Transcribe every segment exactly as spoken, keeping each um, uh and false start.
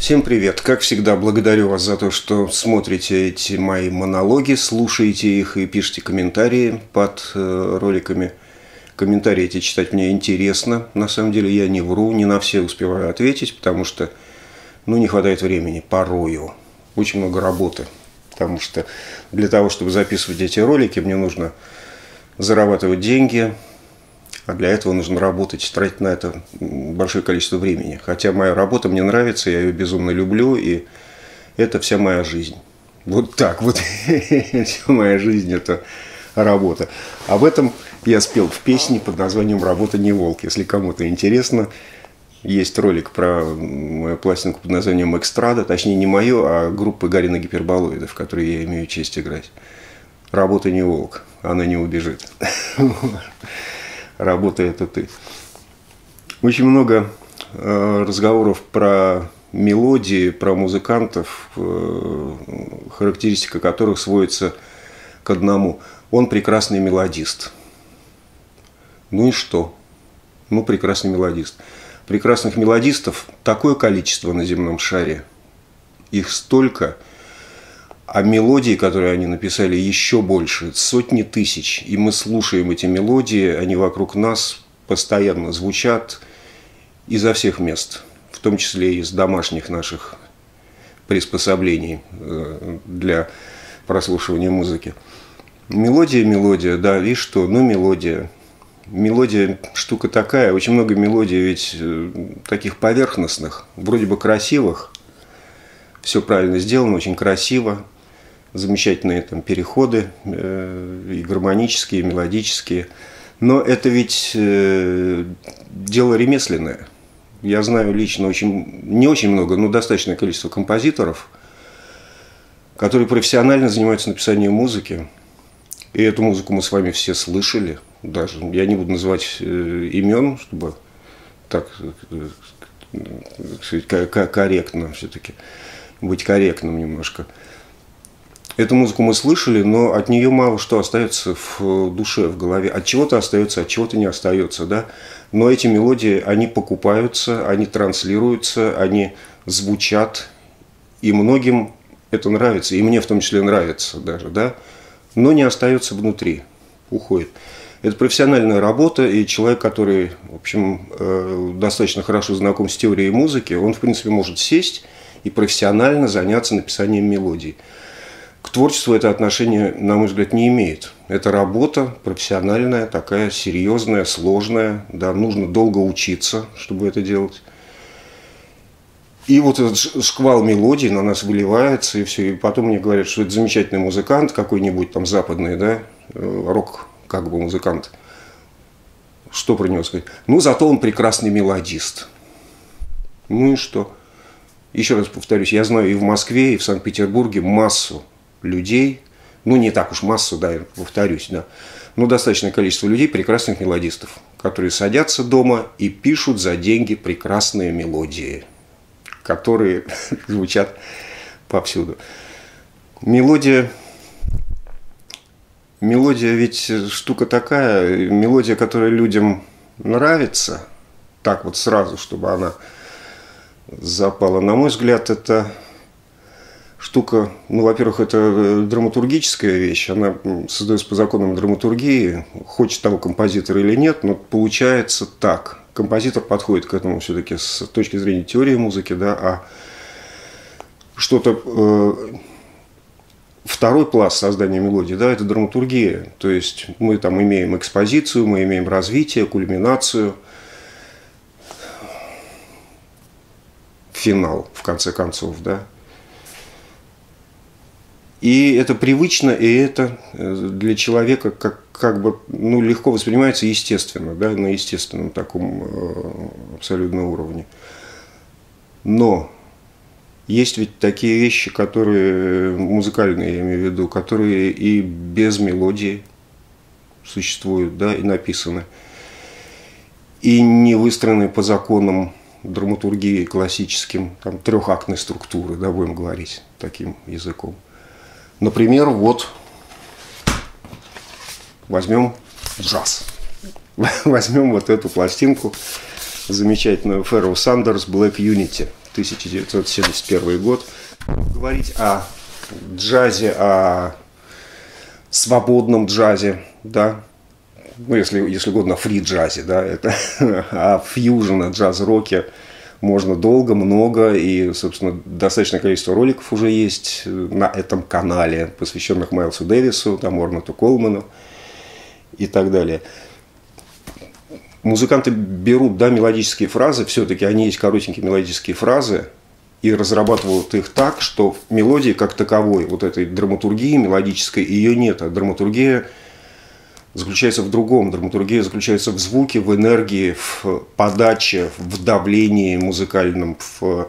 Всем привет! Как всегда, благодарю вас за то, что смотрите эти мои монологи, слушаете их и пишите комментарии под э, роликами. Комментарии эти читать мне интересно. На самом деле я не вру, не на все успеваю ответить, потому что ну, не хватает времени порою. Очень много работы. Потому что для того, чтобы записывать эти ролики, мне нужно зарабатывать деньги. А для этого нужно работать, тратить на это большое количество времени. Хотя моя работа мне нравится, я ее безумно люблю, и это вся моя жизнь. Вот так вот. Вся моя жизнь – это работа. Об этом я спел в песне под названием «Работа не волк». Если кому-то интересно, есть ролик про мою пластинку под названием «Экстрада». Точнее, не мою, а группы Гарина Гиперболоида, в которой я имею честь играть. «Работа не волк», она не убежит. Работа – это ты. Очень много э, разговоров про мелодии, про музыкантов, э, характеристика которых сводится к одному. Он прекрасный мелодист. Ну и что? Ну, прекрасный мелодист. Прекрасных мелодистов такое количество на земном шаре. Их столько. А мелодии, которые они написали, еще больше, сотни тысяч. И мы слушаем эти мелодии, они вокруг нас постоянно звучат изо всех мест, в том числе и из домашних наших приспособлений для прослушивания музыки. Мелодия, мелодия, да, видишь что, ну мелодия. Мелодия штука такая, очень много мелодий ведь таких поверхностных, вроде бы красивых. Все правильно сделано, очень красиво. Замечательные там переходы э, и гармонические, и мелодические. Но это ведь э, дело ремесленное. Я знаю лично очень, не очень много, но достаточное количество композиторов, которые профессионально занимаются написанием музыки. И эту музыку мы с вами все слышали. Даже я не буду называть э, имен, чтобы так сказать, корректно все-таки быть корректным немножко. Эту музыку мы слышали, но от нее мало что остается в душе, в голове. От чего-то остается, от чего-то не остается, да. Но эти мелодии, они покупаются, они транслируются, они звучат, и многим это нравится, и мне в том числе нравится даже, да. Но не остается внутри, уходит. Это профессиональная работа, и человек, который, в общем, достаточно хорошо знаком с теорией музыки, он, в принципе, может сесть и профессионально заняться написанием мелодий. К творчеству это отношение, на мой взгляд, не имеет. Это работа профессиональная, такая серьезная, сложная. Да, нужно долго учиться, чтобы это делать. И вот этот шквал мелодий на нас выливается, и все. И потом мне говорят, что это замечательный музыкант, какой-нибудь там западный, да, рок, как бы музыкант. Что про него сказать? Ну, зато он прекрасный мелодист. Ну и что? Еще раз повторюсь, я знаю и в Москве, и в Санкт-Петербурге массу людей, ну не так уж массу, да, я повторюсь, да, но достаточное количество людей, прекрасных мелодистов, которые садятся дома и пишут за деньги прекрасные мелодии, которые звучат повсюду. Мелодия, мелодия ведь штука такая, мелодия, которая людям нравится, так вот сразу, чтобы она запала. На мой взгляд, это штука, ну, во-первых, это драматургическая вещь, она создается по законам драматургии, хочет того композитор или нет, но получается так. Композитор подходит к этому все-таки с точки зрения теории музыки, да, а что-то... Э, второй пласт создания мелодии, да, это драматургия, то есть мы там имеем экспозицию, мы имеем развитие, кульминацию, финал, в конце концов, да. И это привычно, и это для человека как, как бы, ну, легко воспринимается естественно, да, на естественном таком э, абсолютном уровне. Но есть ведь такие вещи, которые музыкальные, я имею в виду, которые и без мелодии существуют, да, и написаны, и не выстроены по законам драматургии классическим, там, трехактной структуры, да, будем говорить таким языком. Например, вот возьмем джаз. Возьмем вот эту пластинку замечательную Pharoah Sanders Black Unity. тысяча девятьсот семьдесят первый год. Говорить о джазе, о свободном джазе, да, ну, если, если угодно, фри-джазе, да, это, а фьюжн, джаз-роке можно долго, много, и, собственно, достаточное количество роликов уже есть на этом канале, посвященных Майлсу Дэвису, там, Орнету Колману и так далее. Музыканты берут, да, мелодические фразы, все-таки они есть коротенькие мелодические фразы, и разрабатывают их так, что мелодии как таковой, вот этой драматургии мелодической, ее нет, а драматургия заключается в другом. Драматургия заключается в звуке, в энергии, в подаче, в давлении музыкальном, в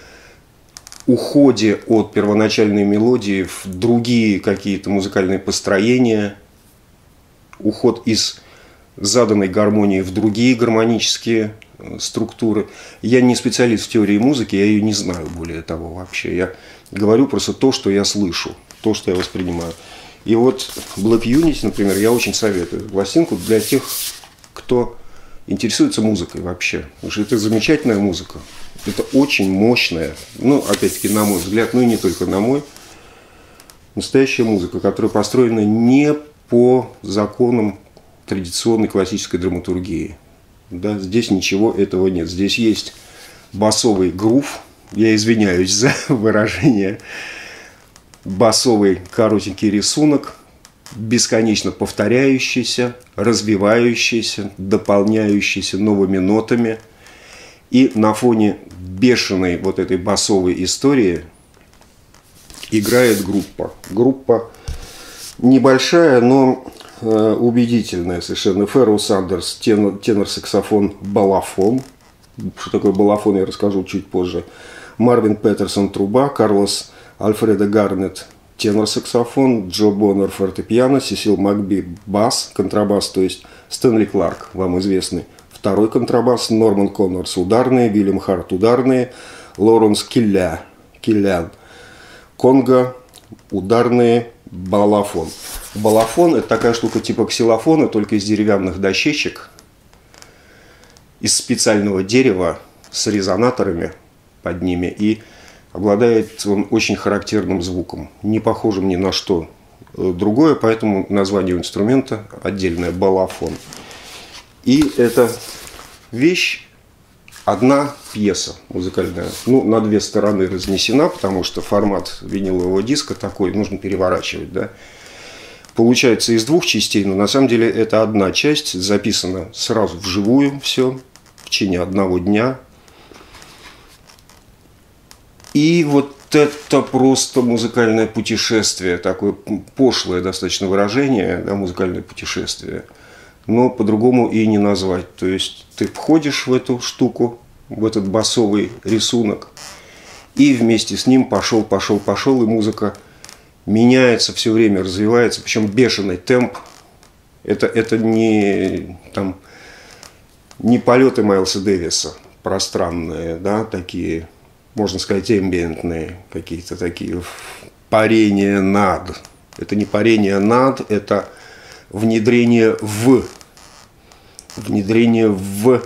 уходе от первоначальной мелодии в другие какие-то музыкальные построения, уход из заданной гармонии в другие гармонические структуры. Я не специалист в теории музыки, я ее не знаю более того вообще. Я говорю просто то, что я слышу, то, что я воспринимаю. И вот Black Unity, например, я очень советую эту пластинку для тех, кто интересуется музыкой вообще. Потому что это замечательная музыка. Это очень мощная, ну, опять-таки, на мой взгляд, ну и не только на мой, настоящая музыка, которая построена не по законам традиционной классической драматургии. Да, здесь ничего этого нет. Здесь есть басовый грув, я извиняюсь за выражение, басовый коротенький рисунок, бесконечно повторяющийся, развивающийся, дополняющийся новыми нотами. И на фоне бешеной вот этой басовой истории играет группа. Группа небольшая, но э, убедительная совершенно. Фэрроу Сандерс, тенор, тенор-саксофон, балафон. Что такое балафон, я расскажу чуть позже. Марвин Петерсон, труба. Карлос Альфредо Гарнет, тенор-саксофон, Джо Боннер, фортепиано, Сесил Макби, бас, контрабас, то есть Стэнли Кларк, вам известный, второй контрабас, Норман Коннорс, ударные, Вильям Харт, ударные, Лоренс Килля, Киллян, конго, ударные, балафон. Балафон – это такая штука типа ксилофона, только из деревянных дощечек, из специального дерева с резонаторами под ними, и обладает он очень характерным звуком, не похожим ни на что другое, поэтому название у инструмента отдельное – балафон. И эта вещь одна пьеса музыкальная, ну, на две стороны разнесена, потому что формат винилового диска такой, нужно переворачивать, да. Получается из двух частей, но на самом деле это одна часть, записана сразу вживую все, в течение одного дня. И вот это просто музыкальное путешествие, такое пошлое достаточно выражение, да, музыкальное путешествие, но по-другому и не назвать. То есть ты входишь в эту штуку, в этот басовый рисунок, и вместе с ним пошел, пошел, пошел, и музыка меняется все время, развивается, причем бешеный темп. Это, это не, там, не полеты Майлса Дэвиса, пространные, да, такие, можно сказать, эмбиентные какие-то такие, парения над. Это не парение над, это внедрение в, внедрение в,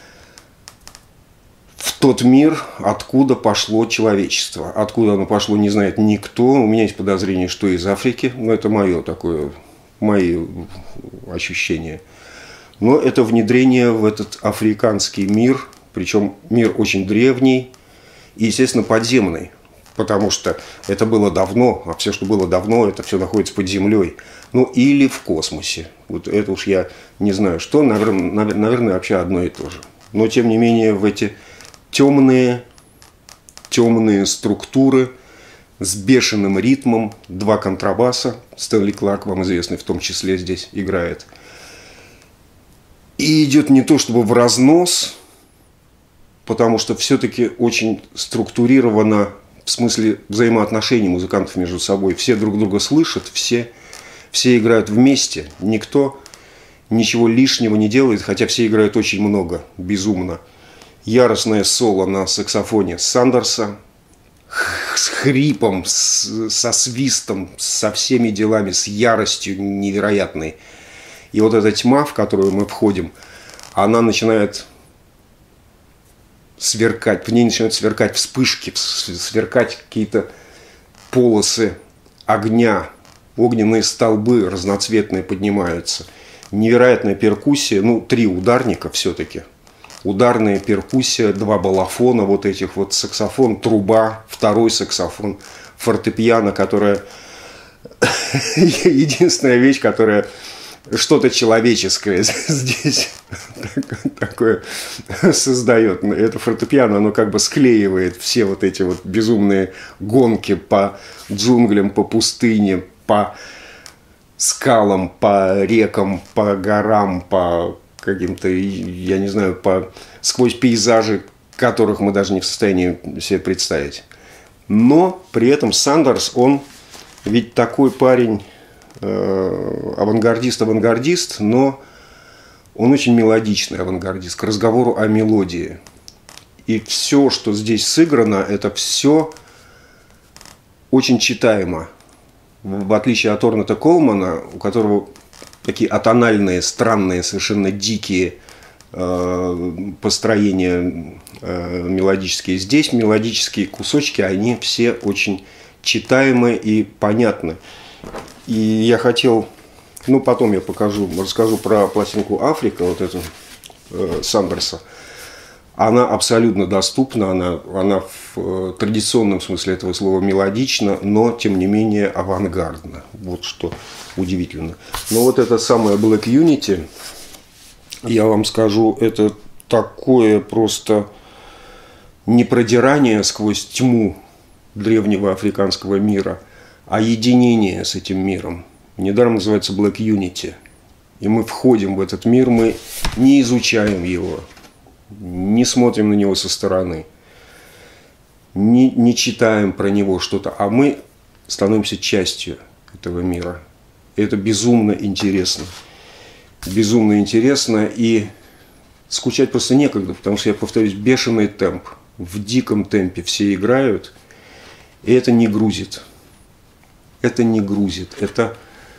в тот мир, откуда пошло человечество. Откуда оно пошло, не знает никто. У меня есть подозрение, что из Африки, но это мое такое, мои ощущения. Но это внедрение в этот африканский мир, причем мир очень древний, и, естественно, подземный, потому что это было давно, а все, что было давно, это все находится под землей. Ну, или в космосе. Вот это уж я не знаю, что, наверное, наверное, вообще одно и то же. Но, тем не менее, в эти темные, темные структуры с бешеным ритмом, два контрабаса, Стэнли Кларк, вам известный, в том числе здесь играет. И идет не то чтобы в разнос, потому что все-таки очень структурировано в смысле взаимоотношений музыкантов между собой. Все друг друга слышат, все, все играют вместе, никто ничего лишнего не делает, хотя все играют очень много, безумно. Яростное соло на саксофоне Сандерса, с хрипом, с, со свистом, со всеми делами, с яростью невероятной. И вот эта тьма, в которую мы входим, она начинает сверкать, в ней начинают сверкать вспышки, сверкать какие-то полосы огня, огненные столбы разноцветные поднимаются. Невероятная перкуссия, ну, три ударника все-таки. Ударная перкуссия, два балафона, вот этих вот, саксофон, труба, второй саксофон, фортепиано, которая единственная вещь, которая что-то человеческое здесь такое создает. Это фортепиано, оно как бы склеивает все вот эти вот безумные гонки по джунглям, по пустыне, по скалам, по рекам, по горам, по каким-то, я не знаю, по сквозь пейзажи, которых мы даже не в состоянии себе представить. Но при этом Сандерс, он ведь такой парень, э, авангардист-авангардист, но он очень мелодичный авангардист, к разговору о мелодии. И все, что здесь сыграно, это все очень читаемо. В отличие от Орната Колмана, у которого такие атональные, странные, совершенно дикие э, построения э, мелодические. Здесь мелодические кусочки, они все очень читаемы и понятны. И я хотел, ну потом я покажу, расскажу про пластинку «Африка», вот эту э, Сандерса. Она абсолютно доступна, она, она в э, традиционном смысле этого слова мелодична, но тем не менее авангардна. Вот что удивительно. Но вот это самое Black Unity, я вам скажу, это такое просто непродирание сквозь тьму древнего африканского мира, а единение с этим миром. Недаром называется Black Unity. И мы входим в этот мир, мы не изучаем его, не смотрим на него со стороны, не, не читаем про него что-то, а мы становимся частью этого мира. И это безумно интересно. Безумно интересно, и скучать просто некогда, потому что, я повторюсь, бешеный темп. В диком темпе все играют, и это не грузит. Это не грузит. Это,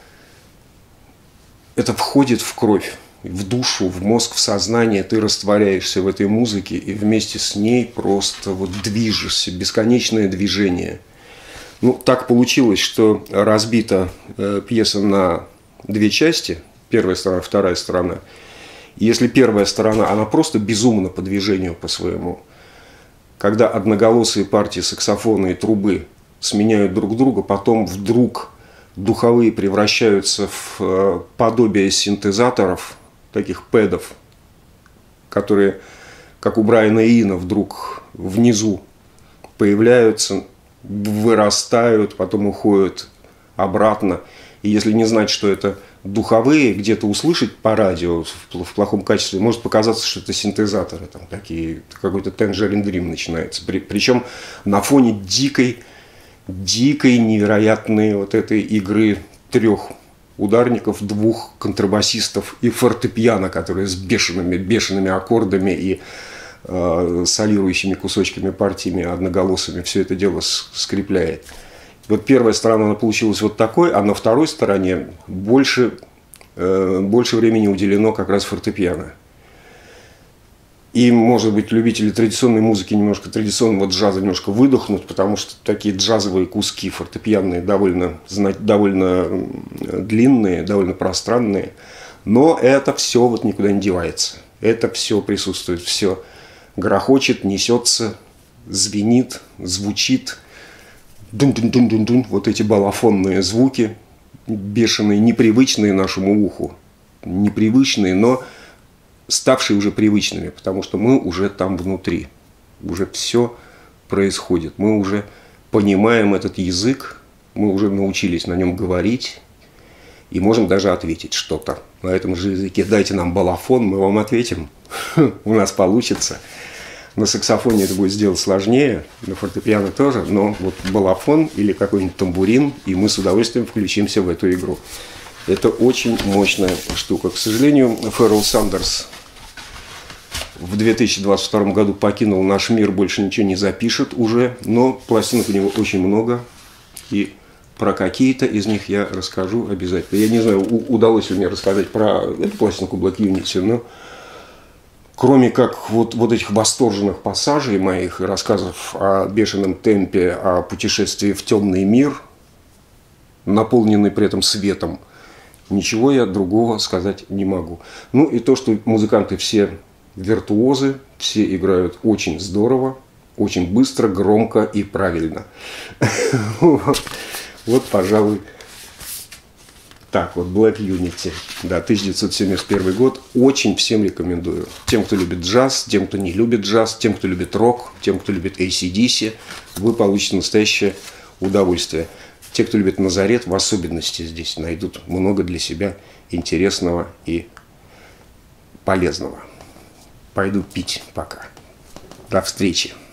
это входит в кровь, в душу, в мозг, в сознание. Ты растворяешься в этой музыке, и вместе с ней просто вот движешься. Бесконечное движение. Ну, так получилось, что разбита э, пьеса на две части. Первая сторона, вторая сторона. И если первая сторона, она просто безумна по движению по своему. Когда одноголосые партии саксофона и трубы сменяют друг друга, потом вдруг духовые превращаются в э, подобие синтезаторов, таких пэдов, которые, как у Брайана Иина, вдруг внизу появляются, вырастают, потом уходят обратно. И если не знать, что это духовые, где-то услышать по радио в плохом качестве, может показаться, что это синтезаторы, там такие, какой-то Tangerine Dream начинается. При, причем на фоне дикой, дикой, невероятной вот этой игры трех ударников, двух контрабасистов и фортепиано, которые с бешеными, бешеными аккордами и э, солирующими кусочками, партиями, одноголосыми все это дело скрепляет. Вот первая сторона, она получилась вот такой, а на второй стороне больше, э, больше времени уделено как раз фортепиано. И, может быть, любители традиционной музыки, немножко традиционного джаза немножко выдохнут, потому что такие джазовые куски фортепианные довольно, довольно длинные, довольно пространные. Но это все вот никуда не девается. Это все присутствует, все грохочет, несется, звенит, звучит. Дун-дун-дун-дун-дун, вот эти балафонные звуки, бешеные, непривычные нашему уху. Непривычные, но ставшие уже привычными, потому что мы уже там внутри. Уже все происходит. Мы уже понимаем этот язык, мы уже научились на нем говорить и можем даже ответить что-то на этом же языке. Дайте нам балафон, мы вам ответим. У нас получится. На саксофоне это будет сделать сложнее, на фортепиано тоже, но вот балафон или какой-нибудь тамбурин, и мы с удовольствием включимся в эту игру. Это очень мощная штука. К сожалению, Феррел Сандерс в две тысячи двадцать втором году покинул наш мир, больше ничего не запишет уже, но пластинок у него очень много, и про какие-то из них я расскажу обязательно. Я не знаю, удалось ли мне рассказать про эту пластинку Black Unity, но кроме как вот, вот этих восторженных пассажей моих и рассказов о бешеном темпе, о путешествии в темный мир, наполненный при этом светом, ничего я другого сказать не могу. Ну и то, что музыканты все виртуозы, все играют очень здорово, очень быстро, громко и правильно. Вот, пожалуй, так вот, Black Unity, да, тысяча девятьсот семьдесят первый год, очень всем рекомендую. Тем, кто любит джаз, тем, кто не любит джаз, тем, кто любит рок, тем, кто любит эй си ди си, вы получите настоящее удовольствие. Те, кто любит Назарет, в особенности здесь найдут много для себя интересного и полезного. Пойду пить пока. До встречи.